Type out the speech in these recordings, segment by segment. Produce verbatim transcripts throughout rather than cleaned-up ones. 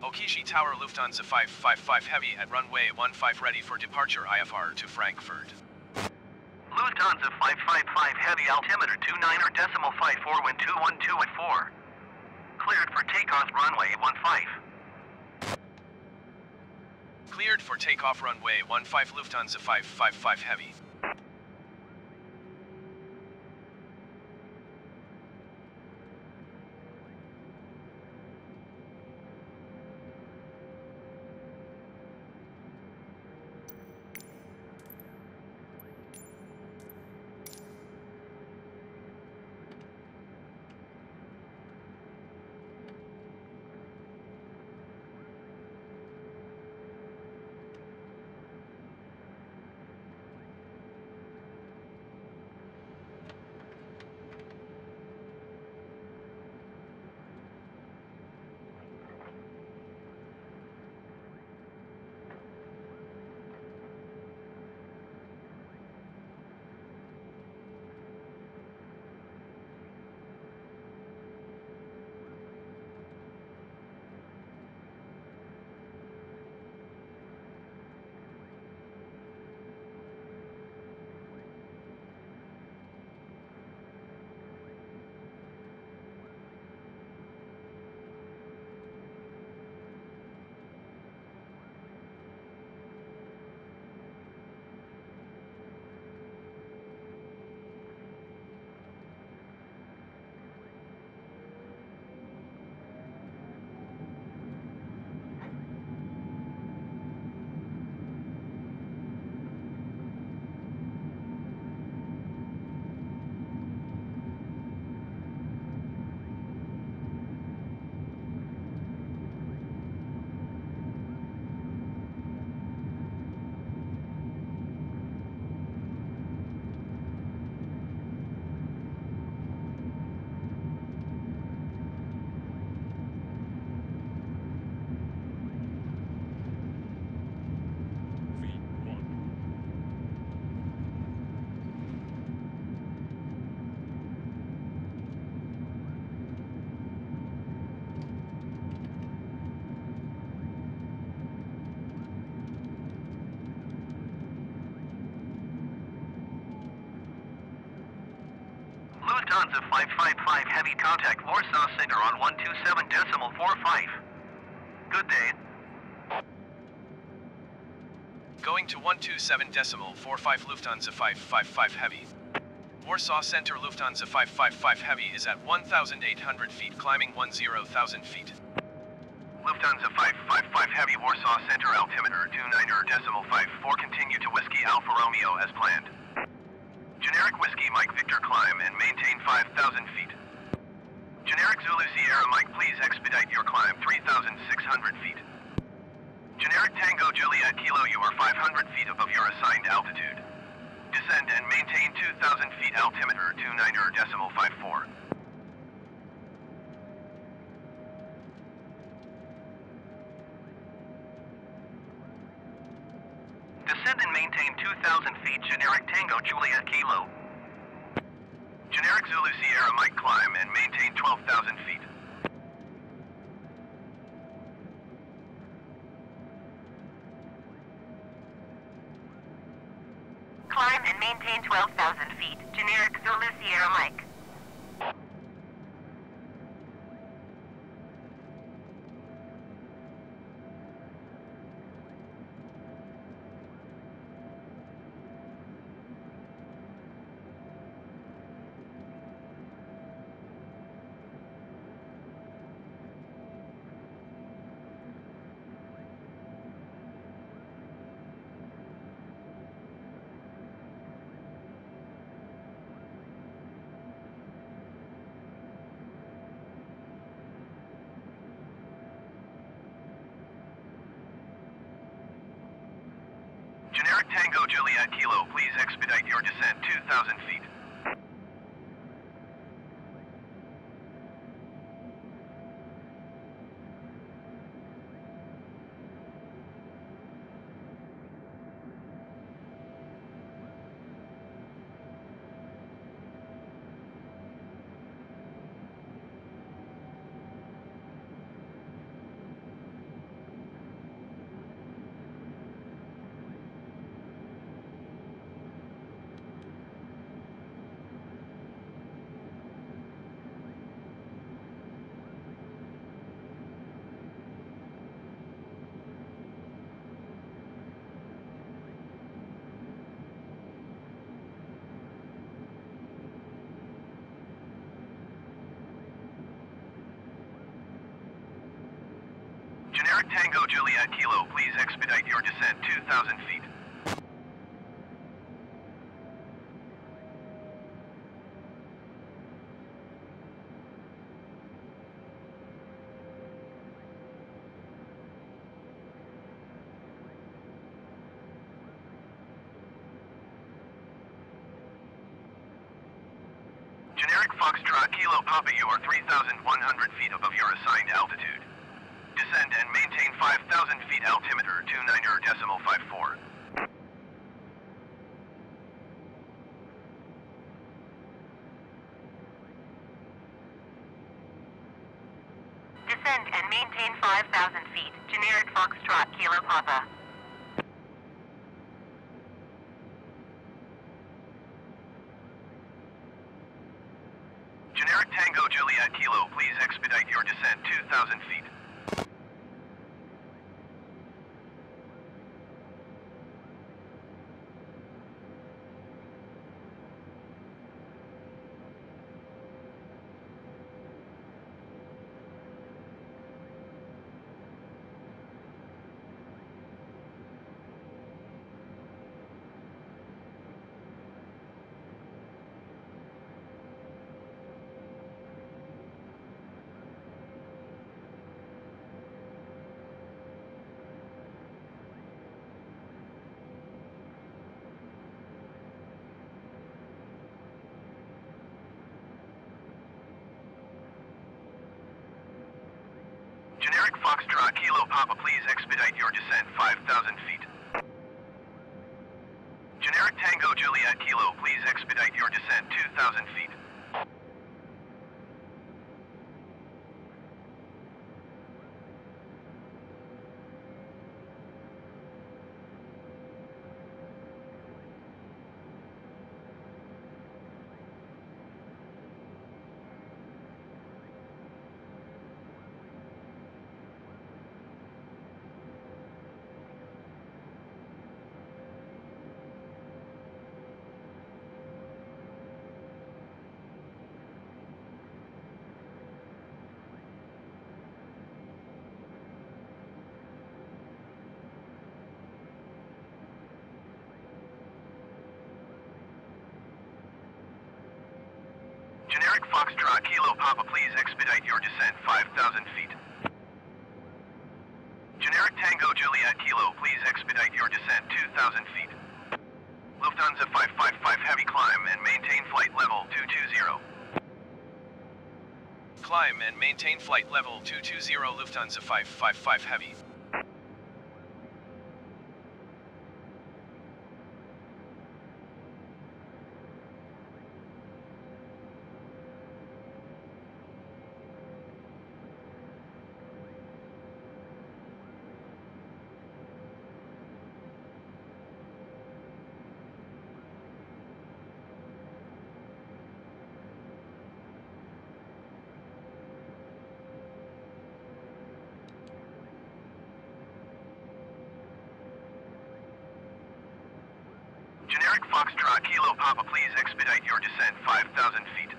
Okishi Tower Lufthansa five five five Heavy at runway one five ready for departure I F R to Frankfurt. Lufthansa five five five Heavy altimeter two niner decimal five four wind two one two at four. Cleared for takeoff runway one five. Cleared for takeoff runway one five Lufthansa five five five Heavy. Lufthansa five five five Heavy contact Warsaw Center on one two seven decimal four five. Good day. Going to one two seven decimal four five Lufthansa five five five Heavy. Warsaw Center Lufthansa five five five Heavy is at one thousand eight hundred feet climbing ten thousand feet. Lufthansa five five five Heavy Warsaw Center altimeter two niner decimal five four continue to Whiskey Alpha Romeo as planned. Generic Whiskey Mike Victor climb and maintain five thousand feet. Generic Zulu Sierra Mike please expedite your climb three thousand six hundred feet. Generic Tango Juliet Kilo you are five hundred feet above your assigned altitude. Descend and maintain two thousand feet altimeter two niner decimal five four. Descend and maintain two thousand feet generic Tango Juliet Kilo. Generic Zulu Sierra Mike climb and maintain twelve thousand feet. Climb and maintain twelve thousand feet. Generic Zulu Sierra Mike. Generic Tango Juliet Kilo, please expedite your descent two thousand feet. Tango Juliet Kilo, please expedite your descent two thousand feet. Generic Foxtrot Kilo Papa, you are three thousand one hundred feet above your assigned altitude. Descend and maintain five thousand feet altimeter two niner decimal five four. Descend and maintain five thousand feet. Generic Foxtrot Kilo Papa. Generic Tango Juliet Kilo, please expedite your descent two thousand feet. Generic Foxtrot Kilo Papa, please expedite your descent five thousand feet. Generic Tango Juliet Kilo, please expedite your descent two thousand feet. Generic Foxtrot Kilo Papa, please expedite your descent five thousand feet. Generic Tango Juliet Kilo, please expedite your descent two thousand feet. Lufthansa five five five heavy, climb and maintain flight level two two zero. Climb and maintain flight level two two zero Lufthansa five five five heavy. Generic Foxtrot Kilo Papa, please expedite your descent five thousand feet.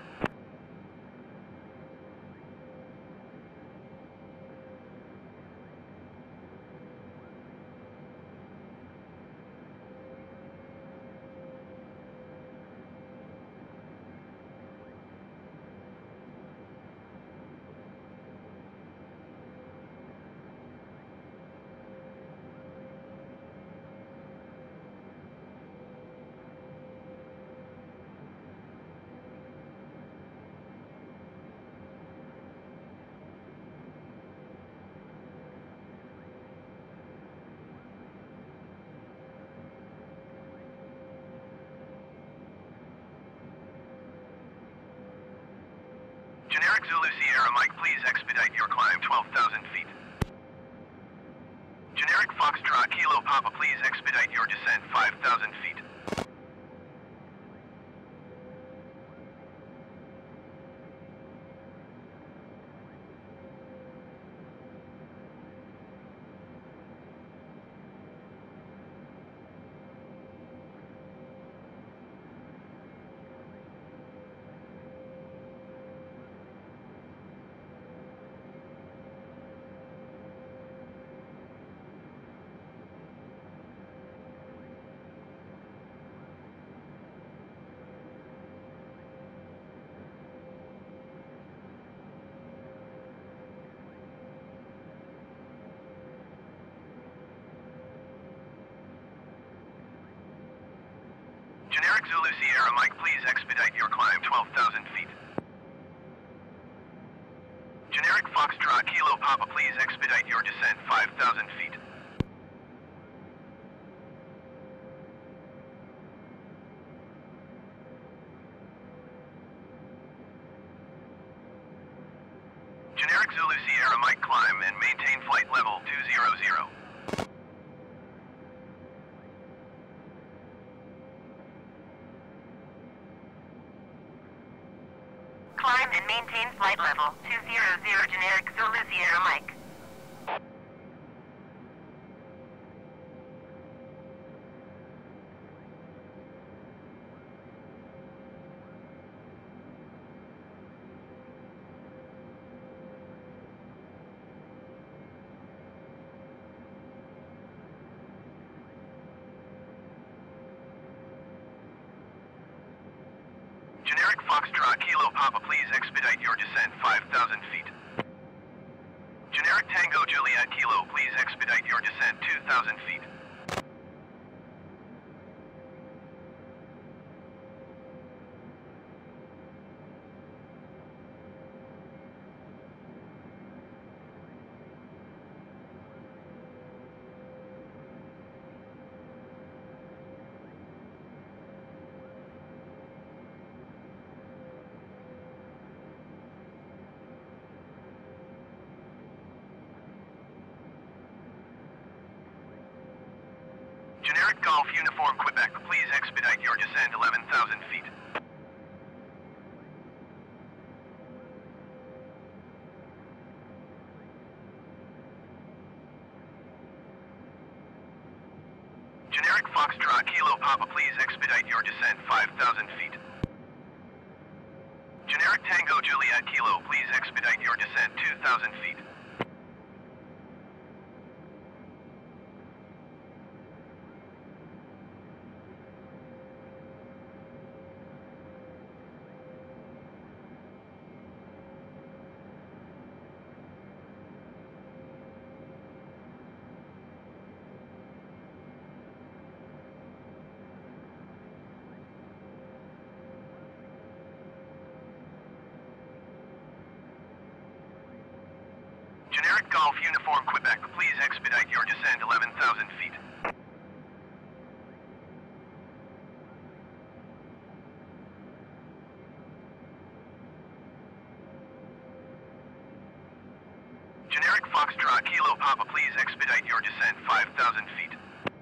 Generic Zulu Sierra Mike, please expedite your climb twelve thousand feet. Generic Foxtrot Kilo Papa, please expedite your descent five thousand feet. Generic Zulu Sierra Mike, please expedite your climb twelve thousand feet. Generic Foxtrot Kilo Papa, please expedite your descent five thousand feet. Generic Zulu Sierra Mike, climb and maintain flight level two hundred. Climb and maintain flight level two hundred, generic Zulu Sierra Mike. Generic Foxtrot Kilo Papa, please expedite your descent five thousand feet. Generic Tango Juliet Kilo, please expedite your descent two thousand feet. Generic Golf Uniform Quebec, please expedite your descent eleven thousand feet. Generic Foxtrot Kilo Papa, please expedite your descent five thousand feet. Generic Tango Juliet Kilo, please expedite your descent two thousand feet. Generic Golf Uniform Quebec, please expedite your descent eleven thousand feet. Generic Foxtrot Kilo Papa, please expedite your descent five thousand feet.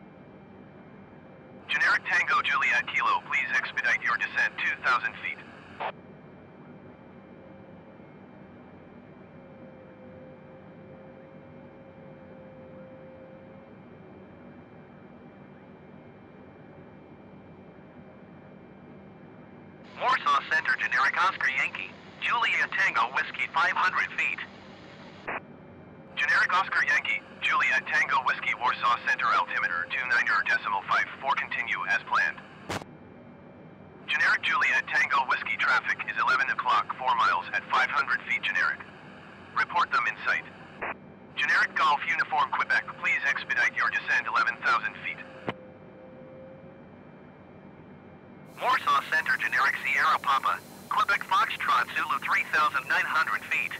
Generic Tango Juliet Kilo, please expedite your descent two thousand feet. Warsaw Center, Generic Oscar Yankee, Juliet Tango Whiskey five hundred feet. Generic Oscar Yankee, Juliet Tango Whiskey, Warsaw Center, altimeter two nine decimal five four, continue as planned. Generic Juliet Tango Whiskey, traffic is eleven o'clock, four miles at five hundred feet, generic. Report them in sight. Generic Golf Uniform Quebec, please expedite your descent eleven thousand feet. Warsaw Center, Generic Sierra Papa, Quebec Foxtrot Zulu three thousand nine hundred feet.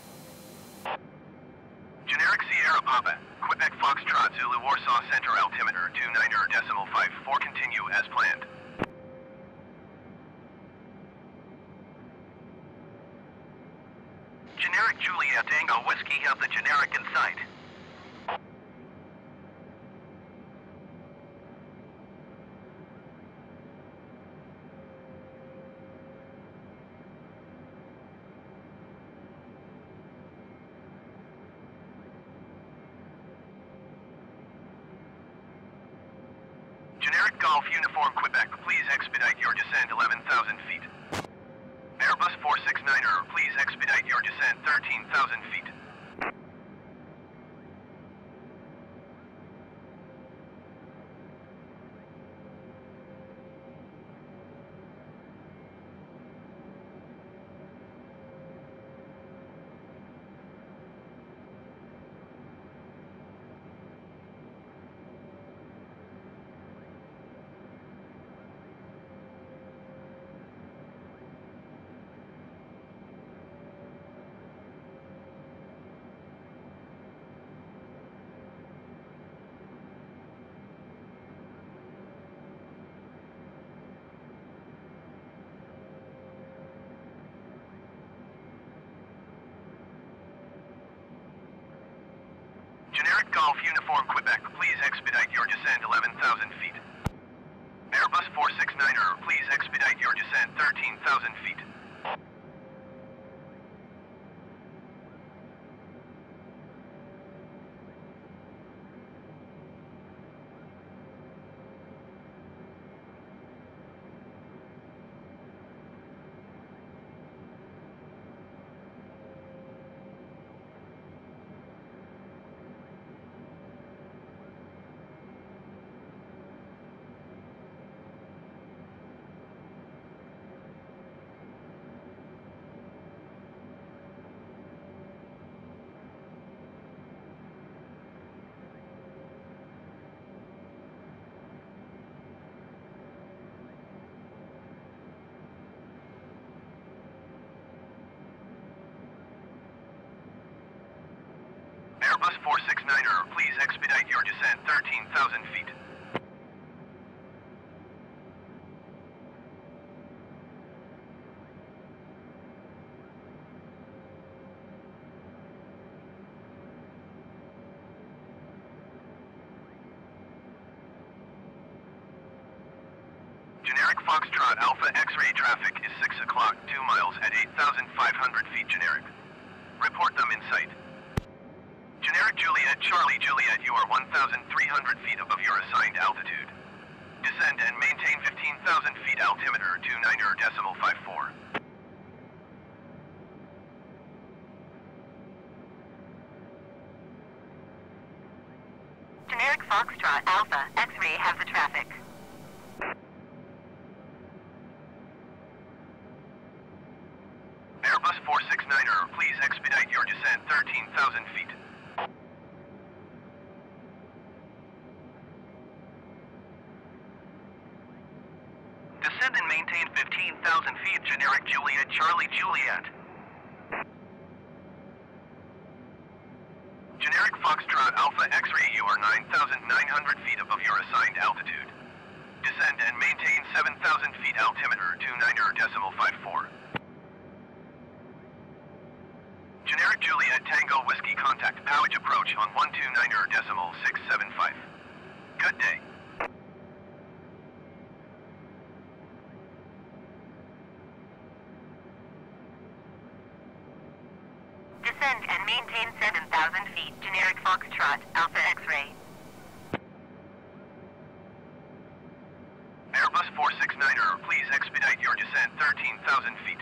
Generic Sierra Papa, Quebec Foxtrot Zulu, Warsaw Center, altimeter two nine decimal five four, continue as planned. Generic Juliet Tango Whiskey, have the generic in sight. Generic Golf Uniform Quebec, please expedite your descent eleven thousand feet. Airbus four six niner, please expedite your descent thirteen thousand feet. Golf Uniform Quebec, please expedite your descent eleven thousand feet. Airbus four sixty-niner, please expedite your descent thirteen thousand feet. Airbus four sixty-niner, please expedite your descent thirteen thousand feet. Generic Foxtrot Alpha X-ray traffic is six o'clock, two miles at eight thousand five hundred feet generic. Report them in sight. Generic Juliet Charlie Juliet, you are one thousand three hundred feet above your assigned altitude. Descend and maintain fifteen thousand feet altimeter two niner decimal five four. Generic Foxtrot Alpha X-ray has the traffic. Airbus four sixty-niner, please expedite your descent thirteen thousand feet. Descend and maintain fifteen thousand feet, generic Juliet Charlie Juliet. Generic Foxtrot Alpha X-ray, you are nine thousand nine hundred feet above your assigned altitude. Descend and maintain seven thousand feet altimeter two niner decimal five four. Generic Juliet Tango Whiskey, contact Powage approach on one two niner decimal six seven five. Good day. Descend and maintain seven thousand feet, generic Foxtrot Alpha X-ray. Airbus four sixty-niner, please expedite your descent thirteen thousand feet.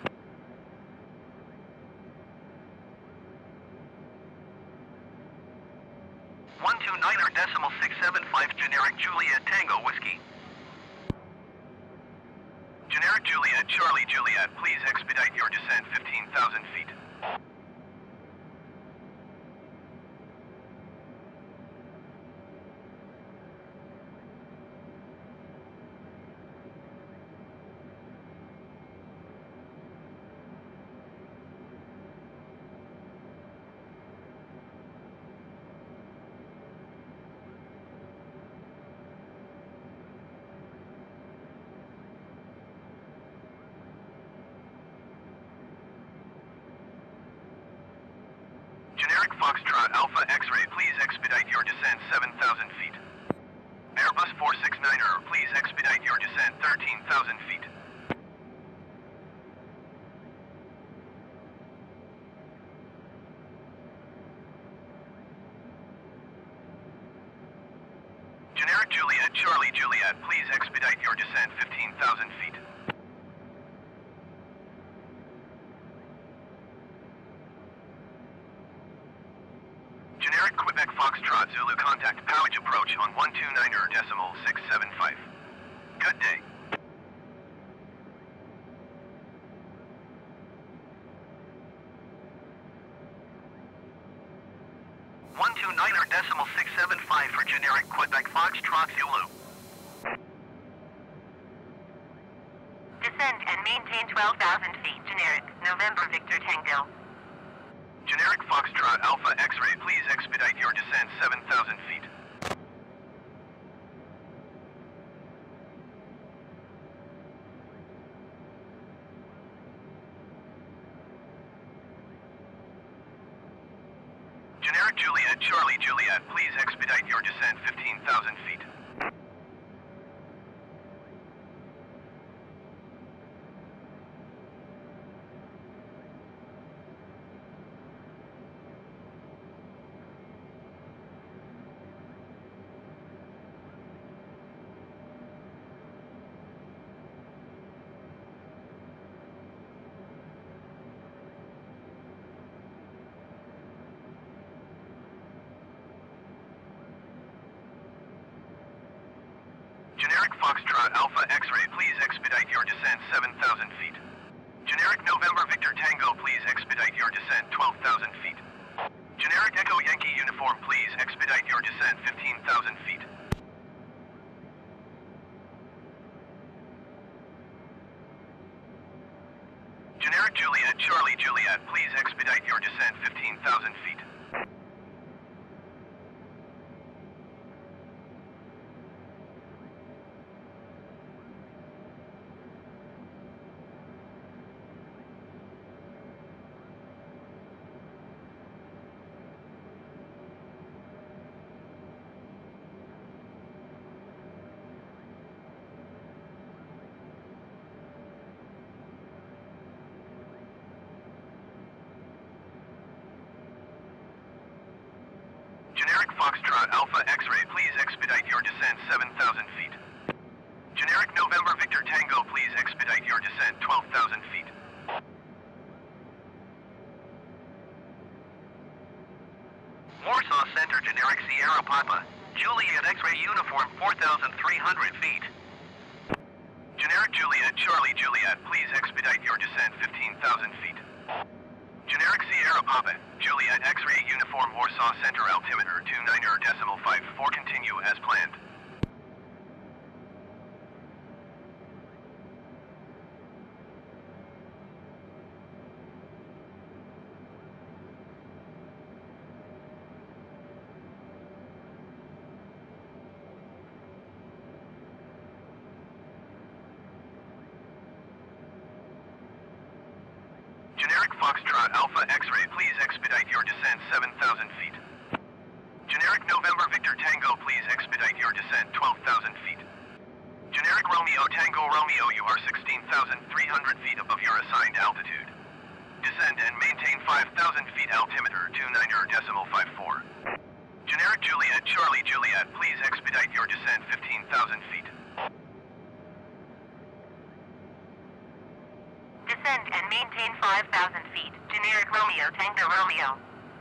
one two niner decimal six seven five, generic Juliet Tango Whiskey. Generic Juliet Charlie Juliet, please expedite your descent fifteen thousand feet. Generic Foxtrot Alpha X-ray, please expedite your descent seven thousand feet. Airbus four sixty-niner, please expedite your descent thirteen thousand feet. Generic Juliet Charlie Juliet, please expedite your descent fifteen thousand feet. Generic Quebec Foxtrot Zulu, contact Powage approach on one two niner decimal six seven five. Good day. one two niner decimal six seven five for generic Quebec Foxtrot Zulu. Descend and maintain twelve thousand feet, generic November Victor Tango. Generic Foxtrot Alpha X-ray, please expedite your descent seven thousand feet. Generic Generic Juliet, Charlie Juliet, please expedite your descent fifteen thousand feet. Generic Foxtrot Alpha X-Ray, please expedite your descent seven thousand feet. Generic November Victor Tango, please expedite your descent twelve thousand feet. Generic Echo Yankee Uniform, please expedite your descent fifteen thousand feet. Generic Juliet, Charlie Juliet, please expedite your descent fifteen thousand feet. Generic Foxtrot Alpha X-Ray, please expedite your descent seven thousand feet. Generic November Victor Tango, please expedite your descent twelve thousand feet. Warsaw Center, Generic Sierra Papa, Juliet X-Ray Uniform, four thousand three hundred feet. Generic Juliet, Charlie Juliet, please expedite your descent fifteen thousand feet. Generic Sierra Papa, Juliet X-Ray Uniform, Warsaw Center, altimeter two nine decimal five four, continue as planned. Generic Foxtrot Alpha X-Ray, please expedite your descent seven thousand feet. Generic November Victor Tango, please expedite your descent twelve thousand feet. Generic Romeo Tango Romeo, you are sixteen thousand three hundred feet above your assigned altitude. Descend and maintain five thousand feet, altimeter two nine decimal five four. Generic Juliet, Charlie Juliet, please expedite your descent fifteen thousand feet. Descend and maintain five thousand feet. Generic Romeo Tango Romeo.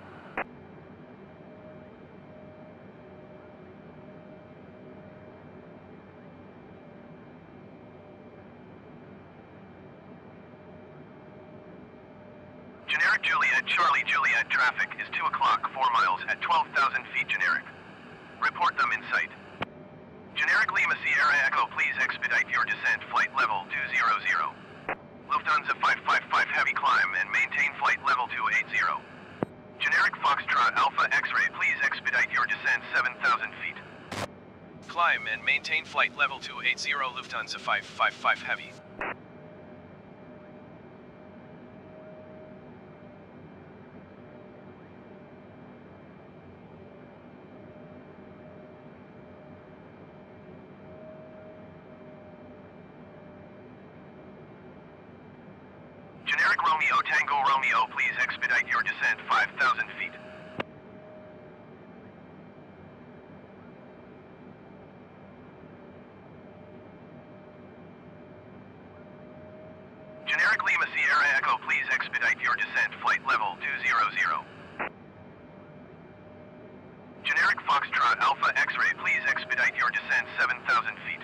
Generic Juliet, Charlie Juliet, traffic is two o'clock, four miles at twelve thousand feet, generic. Report them in sight. Generic Lima Sierra Echo, please expedite your descent, flight level two hundred. Lufthansa five five five, heavy climb and maintain flight level two eighty. Generic Foxtrot Alpha X-Ray, please expedite your descent seven thousand feet. Climb and maintain flight level two eighty, Lufthansa five five five heavy. Generic Romeo Tango Romeo, please expedite your descent five thousand feet. Generic Lima Sierra Echo, please expedite your descent, flight level two hundred. Generic Foxtrot Alpha X-Ray, please expedite your descent seven thousand feet.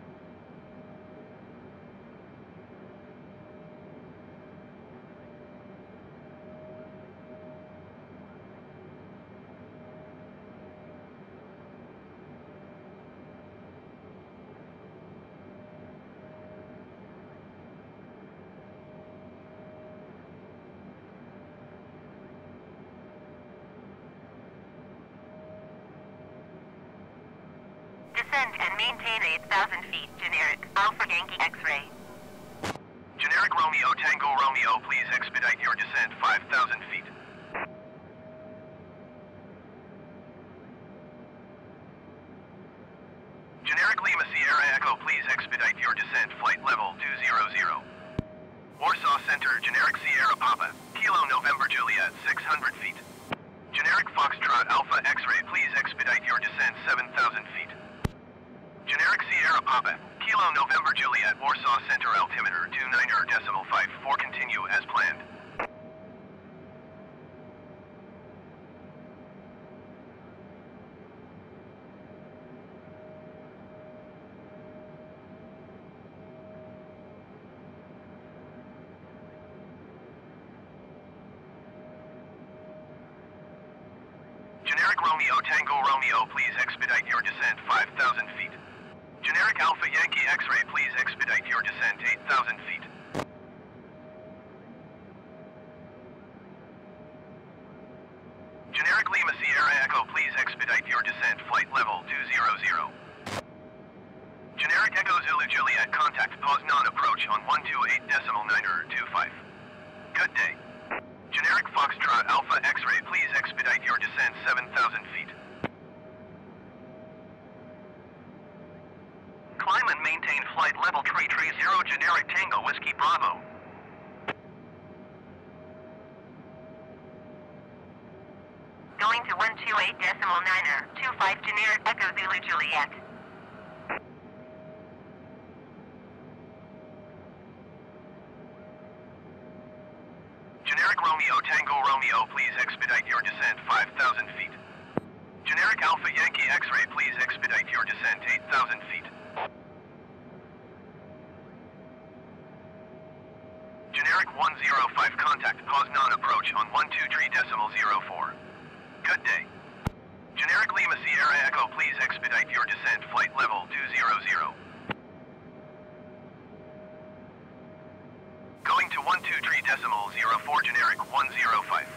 Descend and maintain eight thousand feet. Generic Alpha Yankee X-Ray. Generic Romeo Tango Romeo, please expedite your descent five thousand feet. expedite your descent, flight level two hundred. Warsaw Center, generic Sierra Papa, Kilo November Juliet, six hundred feet. Generic Foxtrot Alpha X-ray, please expedite your descent seven thousand feet. Generic Sierra Papa, Kilo November Juliet, Warsaw Center, altimeter two nine decimal five four, continue as planned. Generic Romeo Tango Romeo, please expedite your descent five thousand feet. Generic Alpha Yankee X-ray, please expedite your descent eight thousand feet. Generic Lima Sierra Echo, please expedite your descent, flight level two hundred. Generic Echo Zulu Juliet, contact pause non-approach on one two eight decimal nine two five. Good day. Generic Foxtrot Alpha X-ray, please expedite your descent seven thousand feet. Climb and maintain flight level three three zero, generic Tango Whiskey Bravo. Going to one two eight decimal nine two five, generic Echo Zulu Juliet. Generic Romeo Tango Romeo, please expedite your descent five thousand feet. Generic Alpha Yankee X-ray, please expedite your descent eight thousand feet. Generic one zero five, contact pause non-approach on one two three decimal zero four. Good day. Generic Lima Sierra Echo, please expedite your descent, flight level two hundred. Going to one two three decimal zero four, generic one zero five.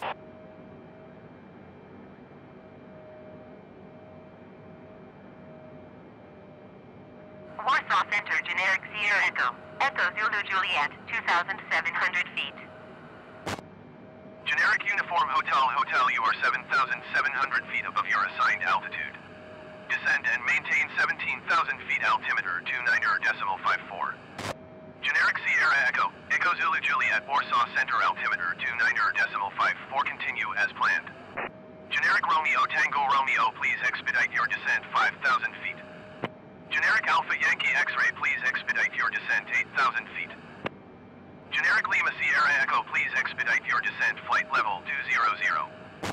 Warsaw Center, generic Sierra Echo, Echo Zulu Juliet, two thousand seven hundred feet. Generic Uniform Hotel Hotel, you are seven thousand seven hundred feet above your assigned altitude. Descend and maintain seventeen thousand feet, altimeter two nine decimal five four. Generic Sierra Echo, Echo Zulu Juliet, Warsaw Center, altimeter two nine decimal five four, continue as planned. Generic Romeo Tango Romeo, please expedite your descent five thousand feet. Generic Alpha Yankee X-ray, please expedite your descent eight thousand feet. Generic Lima Sierra Echo, please expedite your descent, flight level two hundred.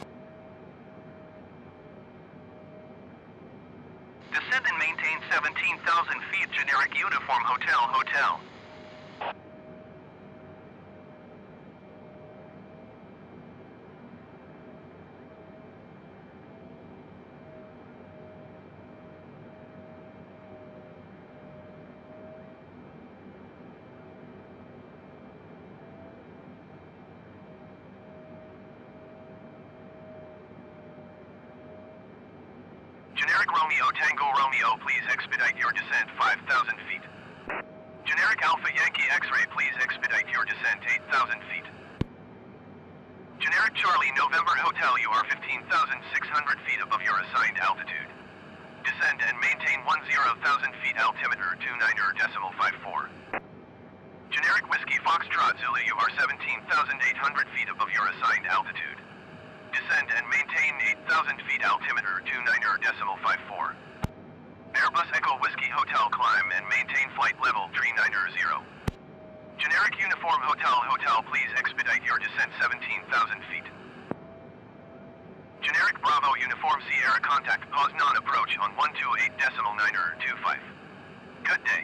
Descend and maintain seventeen thousand feet, generic Uniform Hotel Hotel. Generic Romeo Tango Romeo, please expedite your descent five thousand feet. Generic Alpha Yankee X-ray, please expedite your descent eight thousand feet. Generic Charlie November Hotel, you are fifteen thousand six hundred feet above your assigned altitude. Descend and maintain ten thousand feet, altimeter two nine decimal five four. Generic Whiskey Foxtrot Zulu, you are seventeen thousand eight hundred feet above your assigned altitude. Descend and maintain eight thousand feet, altimeter two nine decimal five four. Airbus Echo Whiskey Hotel, climb and maintain flight level three nine zero. Generic Uniform Hotel Hotel, please expedite your descent seventeen thousand feet. Generic Bravo Uniform Sierra, contact pause non-approach on one two eight decimal nine two five. Good day.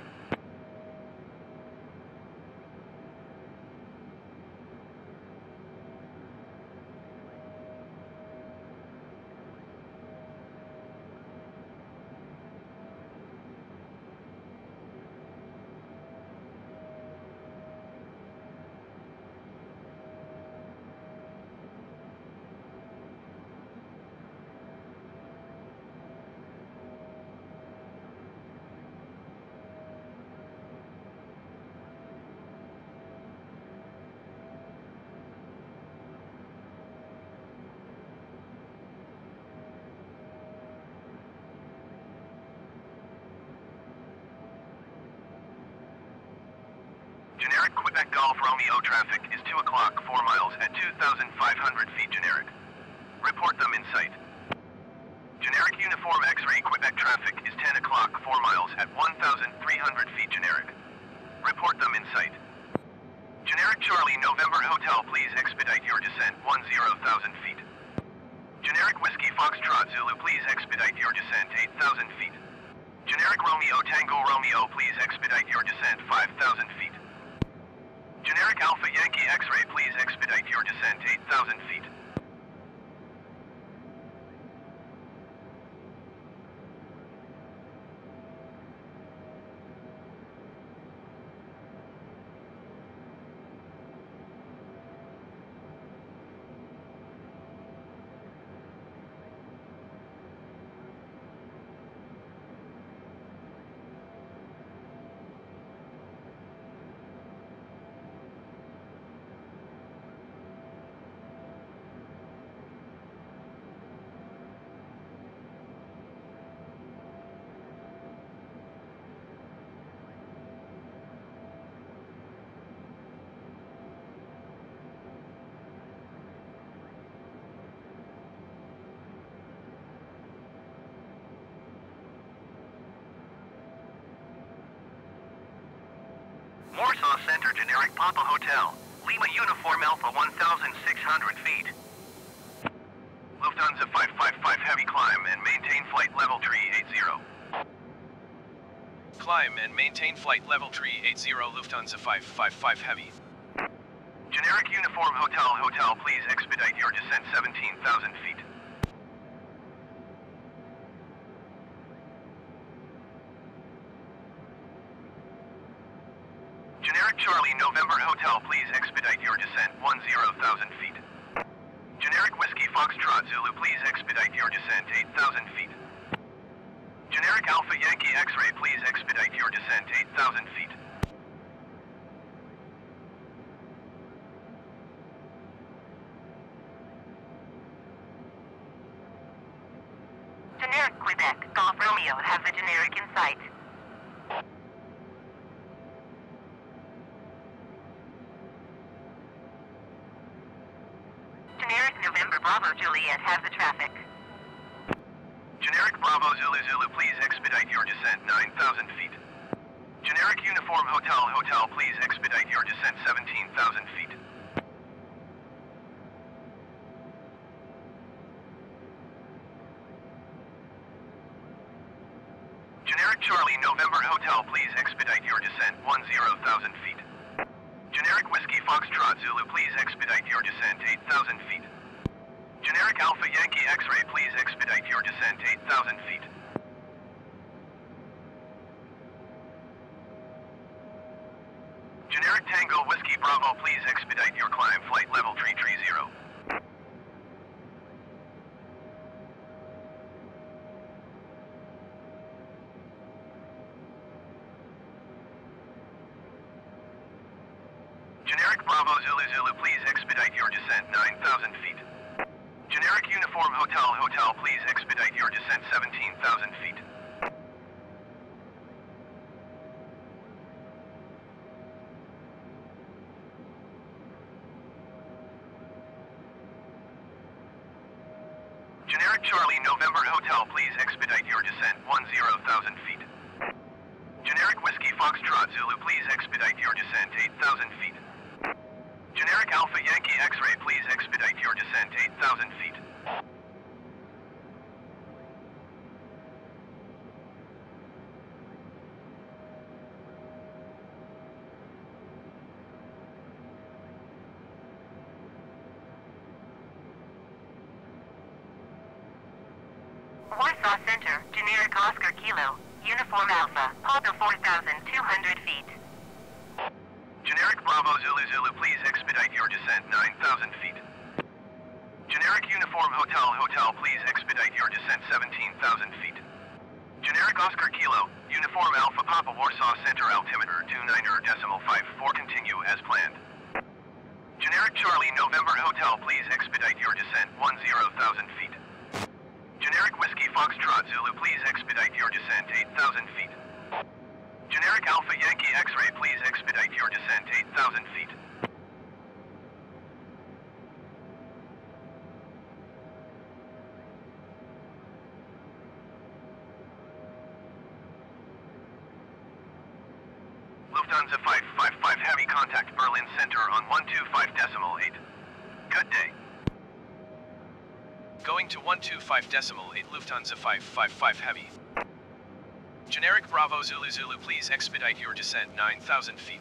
Generic Quebec Golf Romeo traffic is two o'clock, four miles at two thousand five hundred feet generic. Report them in sight. Generic Uniform X-ray Quebec traffic is ten o'clock, four miles at one thousand three hundred feet generic. Report them in sight. Generic Charlie November Hotel, please expedite your descent one zero thousand feet. Generic Whiskey Foxtrot Zulu, please expedite your descent eight thousand feet. Generic Romeo Tango Romeo, please expedite your descent five thousand feet. Generic Alpha Yankee X-ray, please expedite your descent eight thousand feet. Warsaw Center, generic Papa Hotel. Lima Uniform Alpha one thousand six hundred feet. Lufthansa five five five heavy, climb and maintain flight level three eighty. Climb and maintain flight level three eighty, Lufthansa five five five heavy. Generic Uniform Hotel Hotel, please expedite your descent seventeen thousand feet. Generic Charlie November Hotel, please expedite your descent one zero thousand feet. Generic Whiskey Foxtrot Zulu, please expedite your descent eight thousand feet. Generic Alpha Yankee X-ray, please expedite your descent eight thousand feet. Generic Quebec Golf Romeo has a generic in sight. Generic November Bravo Juliet has the traffic. Generic Bravo Zulu Zulu, please expedite your descent nine thousand feet. Generic Uniform Hotel Hotel, please expedite your descent seventeen thousand feet. Generic Charlie November Hotel, please expedite your descent one zero thousand feet. Generic Whiskey Foxtrot Zulu, please expedite your descent eight thousand feet. Generic Alpha Yankee X-ray, please expedite your descent eight thousand feet. Generic Tango Whiskey Bravo, please expedite your climb flight level three three zero. Generic Bravo Zulu Zulu, please expedite your descent nine thousand feet. Generic Uniform Hotel Hotel, please expedite your descent seventeen thousand feet. Generic Charlie November Hotel, please expedite your descent one zero thousand feet. Generic Whiskey Foxtrot Zulu, please expedite your descent eight thousand feet. Generic Alpha Yankee X-ray, please expedite your descent eight thousand feet. Warsaw Center, generic Oscar Kilo, Uniform Alpha, Papa four thousand two hundred feet. Generic Bravo Zulu Zulu, please expedite your descent nine thousand feet. Generic Uniform Hotel Hotel, please expedite your descent seventeen thousand feet. Generic Oscar Kilo, Uniform Alpha Papa Warsaw Center altimeter two niner decimal five four, continue as planned. Generic Charlie November Hotel, please expedite your descent one zero thousand feet. Generic Whiskey Foxtrot Zulu, please expedite your descent eight thousand feet. Generic Alpha Yankee X-ray, please expedite your descent descent eight thousand feet. Lufthansa five five five Heavy, contact Berlin Center on one two five decimal eight. Good day. Going to one two five decimal eight Lufthansa five five five Heavy. Generic Bravo Zulu Zulu, please expedite your descent nine thousand feet.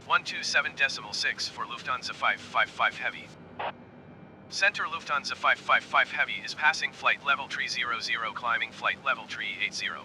one two seven point six for Lufthansa five five five Heavy. Center Lufthansa five five five Heavy is passing flight level tree zero zero, climbing flight level tree eight zero.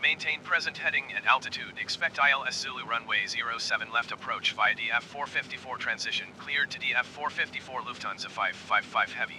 Maintain present heading and altitude. Expect I L S Zulu runway zero seven left approach via D F four fifty-four transition. Cleared to D F four fifty-four Lufthansa five five five Heavy.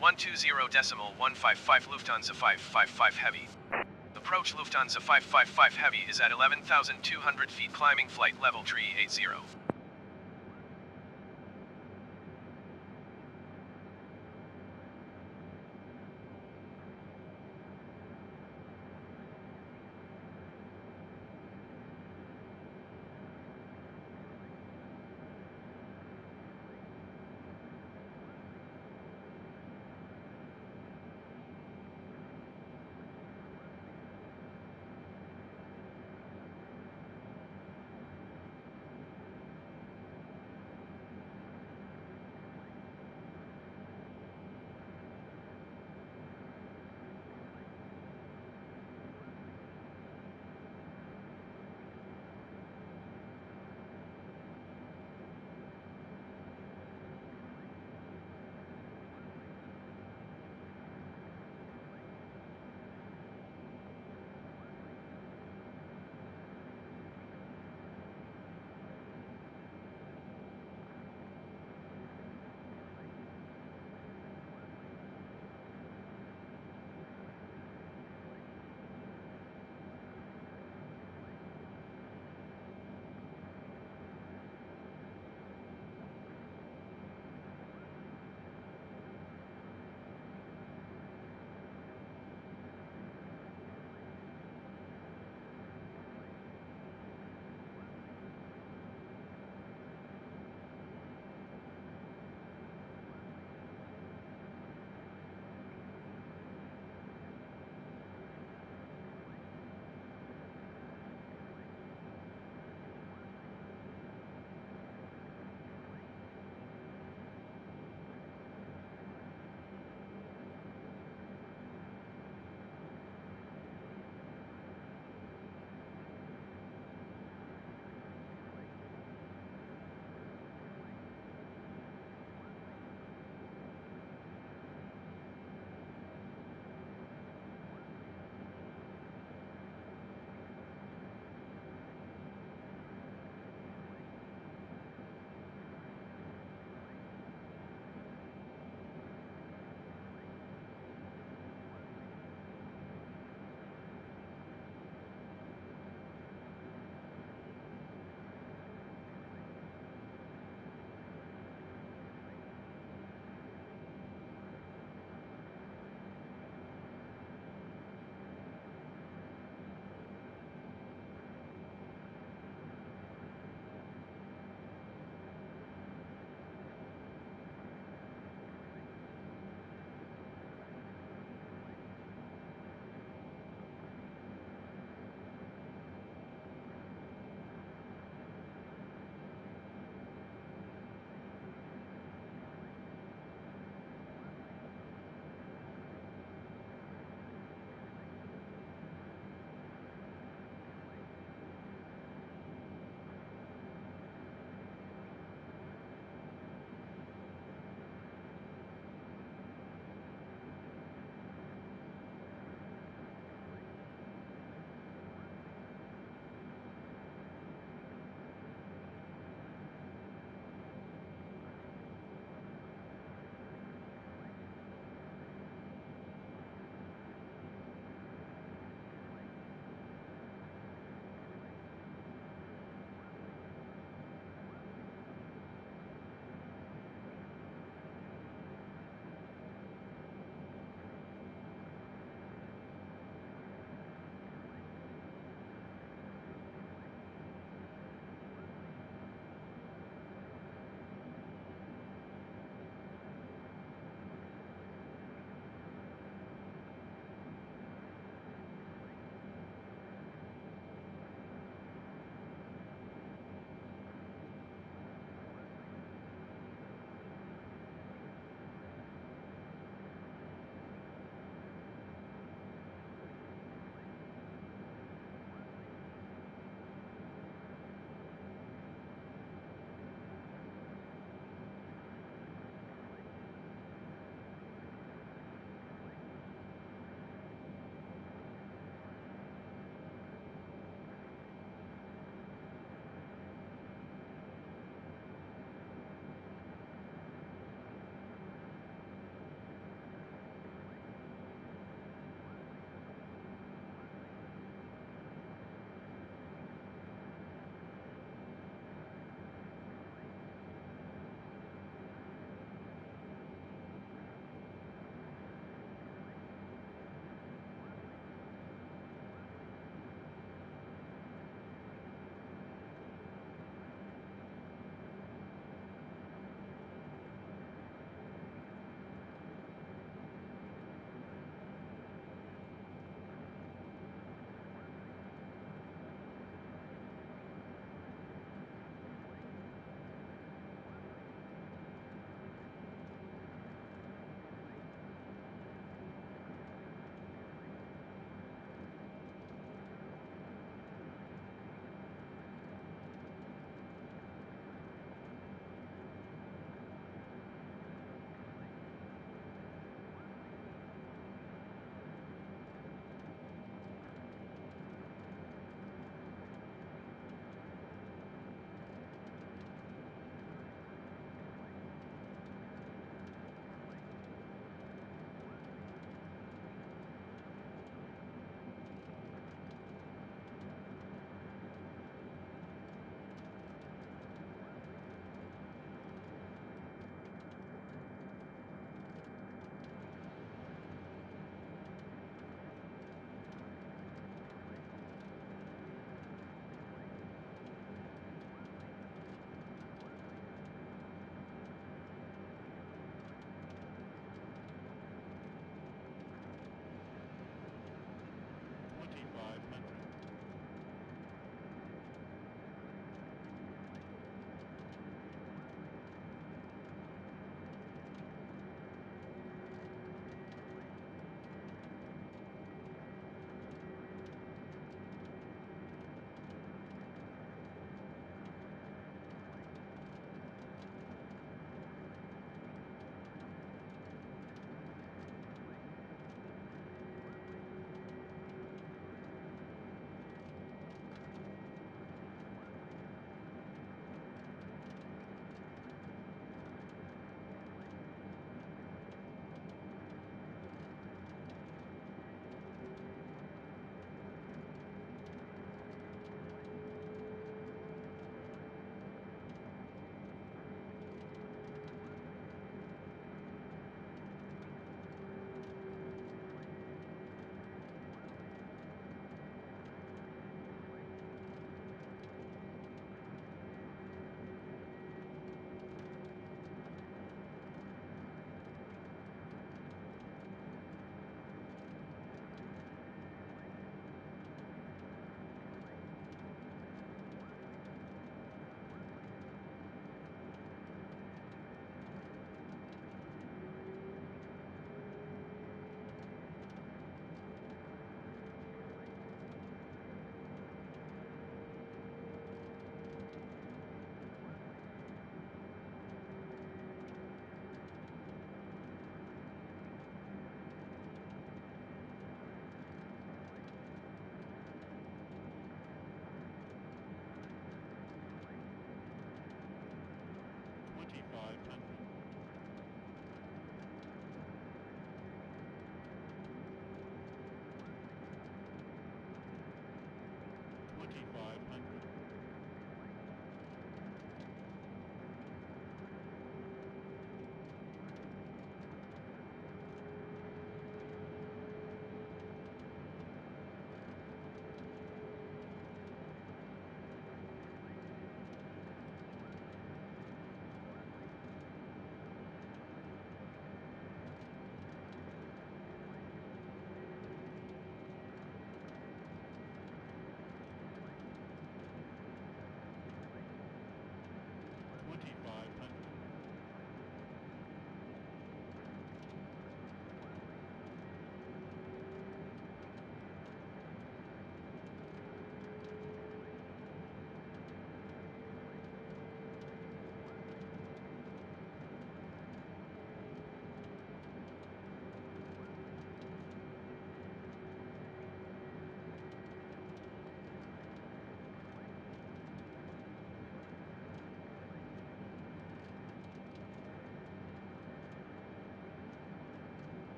one two zero decimal one five five Lufthansa five five five Heavy. Approach Lufthansa five five five Heavy is at eleven thousand two hundred feet climbing flight level three eighty.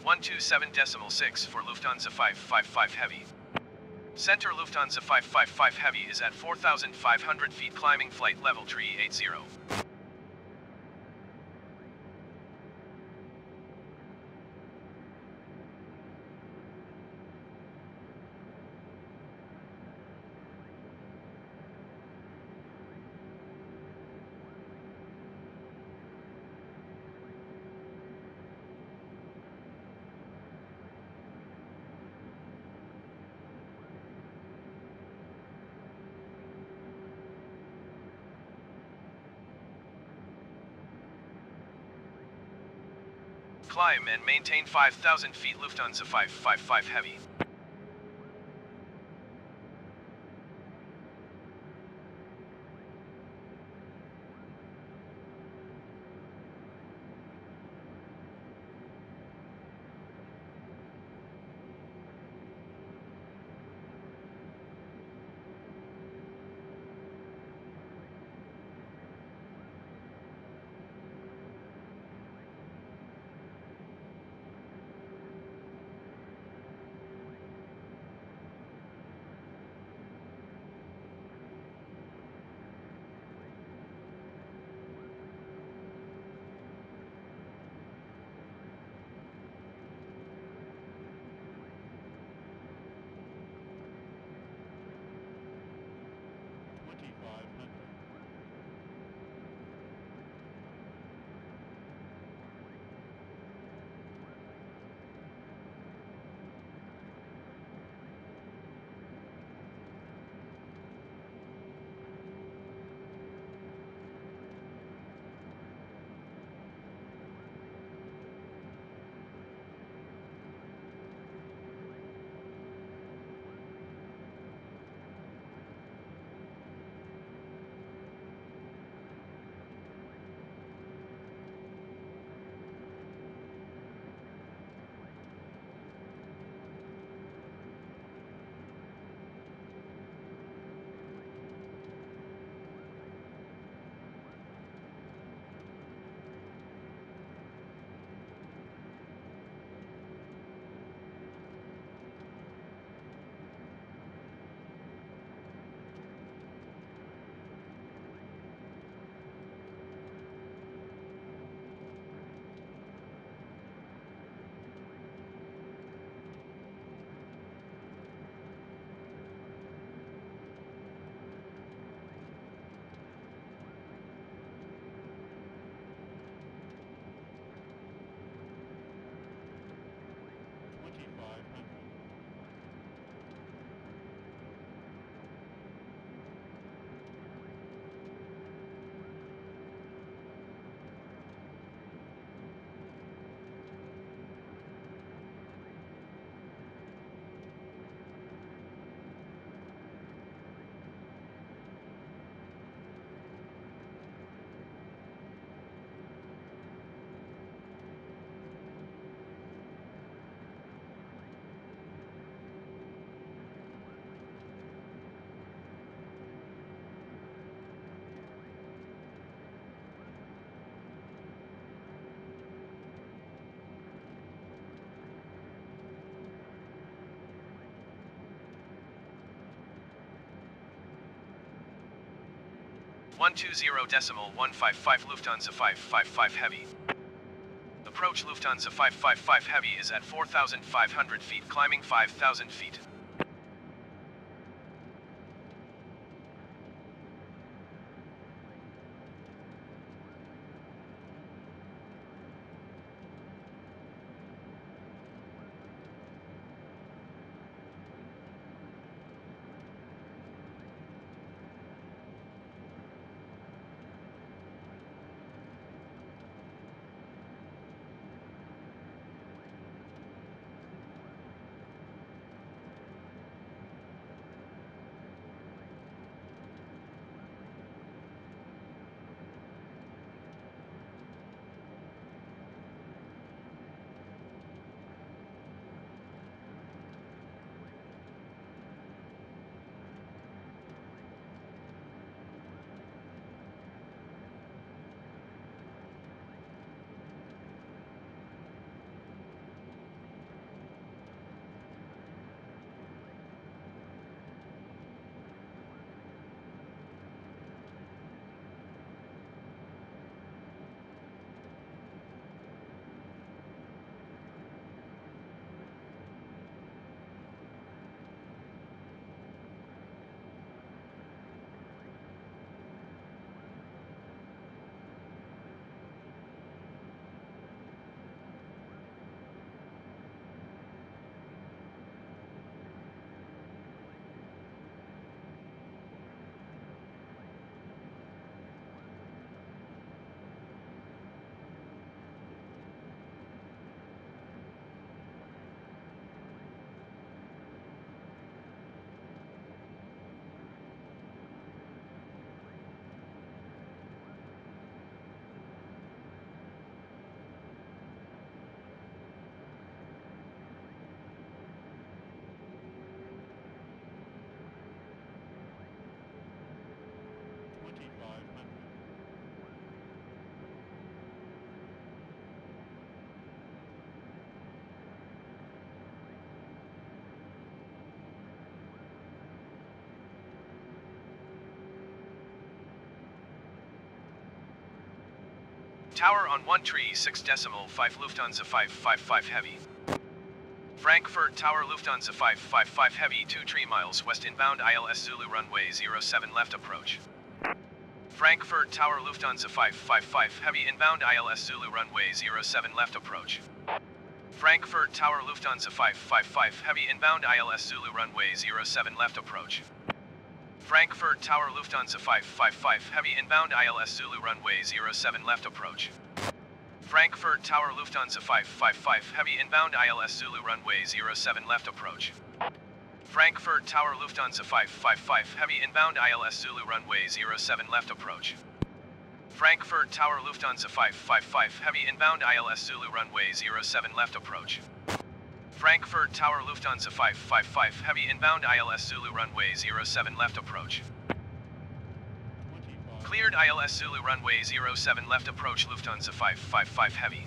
one two seven point six for Lufthansa five five five Heavy. Center Lufthansa five five five Heavy is at four thousand five hundred feet climbing flight level three eighty. Climb and maintain five thousand feet Lufthansa five five five Heavy. one two zero decimal one five five Lufthansa five five five Heavy. Approach Lufthansa five five five Heavy is at four thousand five hundred feet climbing five thousand feet. Tower on one tree six decimal five Lufthansa five five five heavy. Frankfurt Tower Lufthansa five five five heavy two three miles west inbound I L S Zulu runway zero seven left approach. Frankfurt Tower Lufthansa five five five heavy inbound I L S Zulu runway zero seven left approach. Frankfurt Tower Lufthansa five five five heavy inbound I L S Zulu runway zero seven left approach. Frankfurt Tower Lufthansa five five five heavy inbound I L S Zulu runway zero seven left approach. Frankfurt Tower Lufthansa five five five heavy inbound I L S Zulu runway zero seven left approach. Frankfurt Tower Lufthansa five five five heavy inbound I L S Zulu runway zero seven left approach. Frankfurt Tower Lufthansa five five five heavy inbound I L S Zulu runway zero seven left approach. Frankfurt Tower Lufthansa five five five heavy inbound I L S Zulu runway zero seven left approach. Cleared I L S Zulu runway zero seven left approach Lufthansa five five five heavy.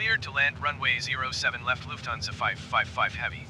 Cleared to land runway zero seven left Lufthansa five five five Heavy.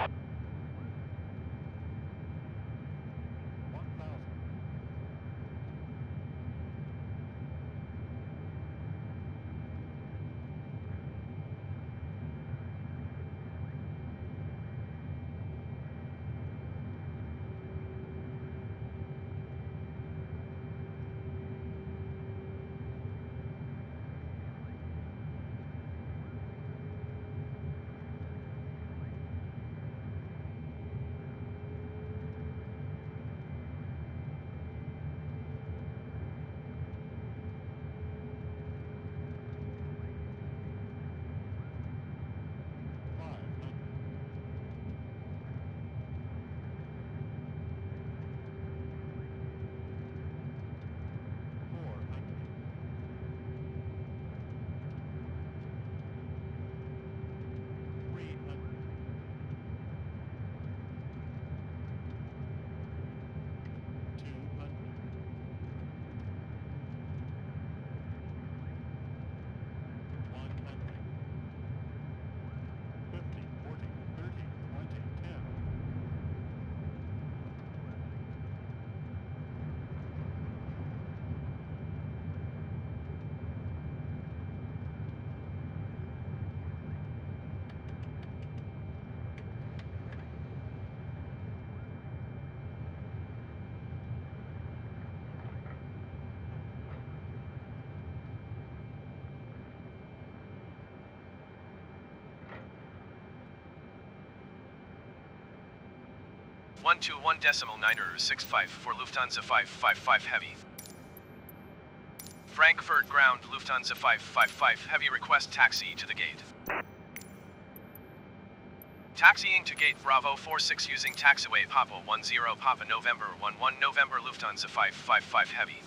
one two one decimal nine six five for Lufthansa five five five Heavy. Frankfurt ground Lufthansa five five five Heavy, request taxi to the gate. Taxiing to gate Bravo four six using taxiway Papa one zero Papa November one one November Lufthansa five five five Heavy.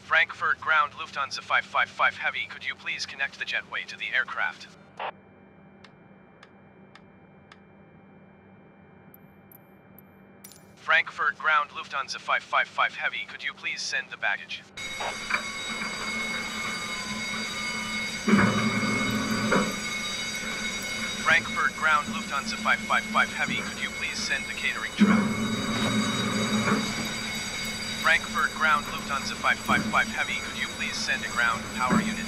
Frankfurt ground Lufthansa five five five Heavy, could you please connect the jetway to the aircraft? Frankfurt ground Lufthansa five five five Heavy, could you please send the baggage? Frankfurt ground Lufthansa five five five Heavy, could you please send the catering truck? Frankfurt ground Lufthansa five five five Heavy, could you please send a ground power unit?